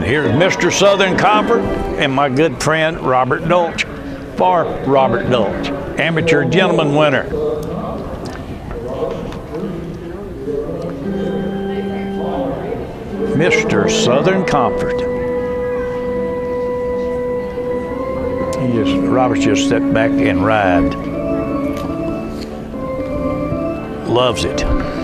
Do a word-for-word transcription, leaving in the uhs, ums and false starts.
And here's Mister Southern Comfort and my good friend Robert Dolch for Robert Dolch, Amateur Gentleman winner. Mister Southern Comfort. He just, Robert's just sit back and ride. Loves it.